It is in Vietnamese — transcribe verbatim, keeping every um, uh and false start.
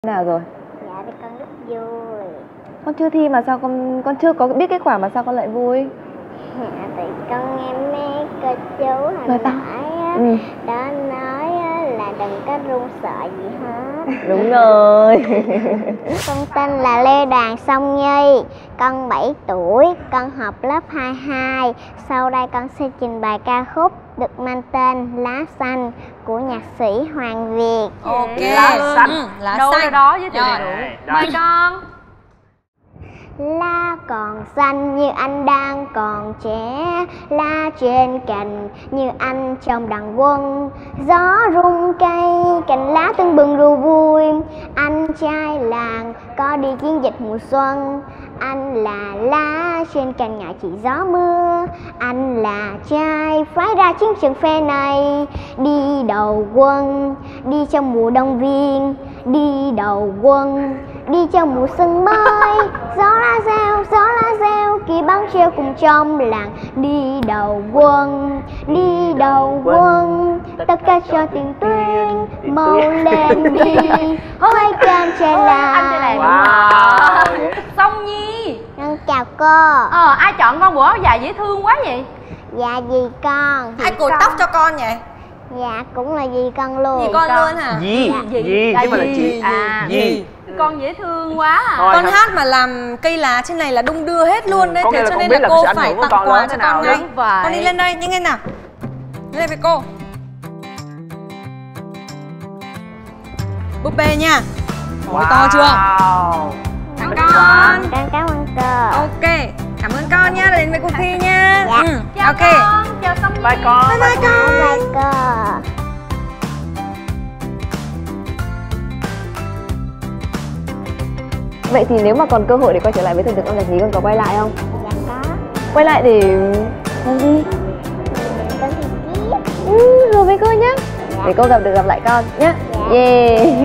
Nào rồi? Dạ thì con rất vui. Con chưa thi mà sao con con chưa có biết kết quả mà sao con lại vui? Dạ thì con nghe mấy cô chú hồi Nói nãy á, ừ. đó nói á, là đừng có run sợ gì hết. Đúng rồi. Con tên là Lê Đoàn Song Nhi, con bảy tuổi, con học lớp hai hai. Sau đây con sẽ trình bày ca khúc được mang tên Lá Xanh của nhạc sĩ Hoàng Việt. Ok. Lá xanh. Ừ, lá Đâu xanh. ra đó với đầy đủ. Mời con. Lá còn xanh như anh đang còn trẻ, lá trên cành như anh trong đàn quân. Gió rung cây, cành lá tưng bừng rùa vui. Anh trai làng có đi chiến dịch mùa xuân. Anh là lá trên cành ngại chỉ gió mưa. Anh là trai phái ra chiến trường phe này. Đi đầu quân, đi trong mùa đông viên. Đi đầu quân, đi trong mùa xuân mới. Gió lá reo, gió lá reo, kỳ bắn treo cùng trong làng. Đi đầu quân, đi đầu quân, tất cả cho tiền tuyến, mau lên đi, hối can trai làng. Wow. Song Nhi. Con chào cô. Ờ, ai chọn con bộ áo dài dễ thương quá vậy? Dạ dì con. Ai cột tóc cho con vậy? Dạ cũng là dì con luôn. Dì con luôn hả? Dì, dì, Dì, chứ mà là chị. À, Dì. con dễ thương quá à. Thôi, Con thôi. hát mà làm cây lá trên này là đung đưa hết luôn đấy. Có Thế nghĩa là cho con nên biết là là cô sự ảnh phải hưởng của tặng con quà lớn cho thế nào con đó. ngay. Đúng vậy. Con đi lên đây, nhanh lên nào. Lên đây với cô. Búp bê nha. Ôi, to chưa? Cảm ơn con. Con cảm ơn cô. Ok, cảm ơn con nha, đến với cuộc thi nha. Dạ. Ừ, Chào ok. con, chào Song Nhi. Bye con. Bye bye con. Bye bye cô. Vậy thì nếu mà còn cơ hội để quay trở lại với thần tượng âm nhạc nhí, con có quay lại không? Dạ có. Quay lại để làm gì? Con thì tiếp. Ừ, rồi với cô nhé. Để cô gặp được gặp lại con nhé. Dạ. Yeah.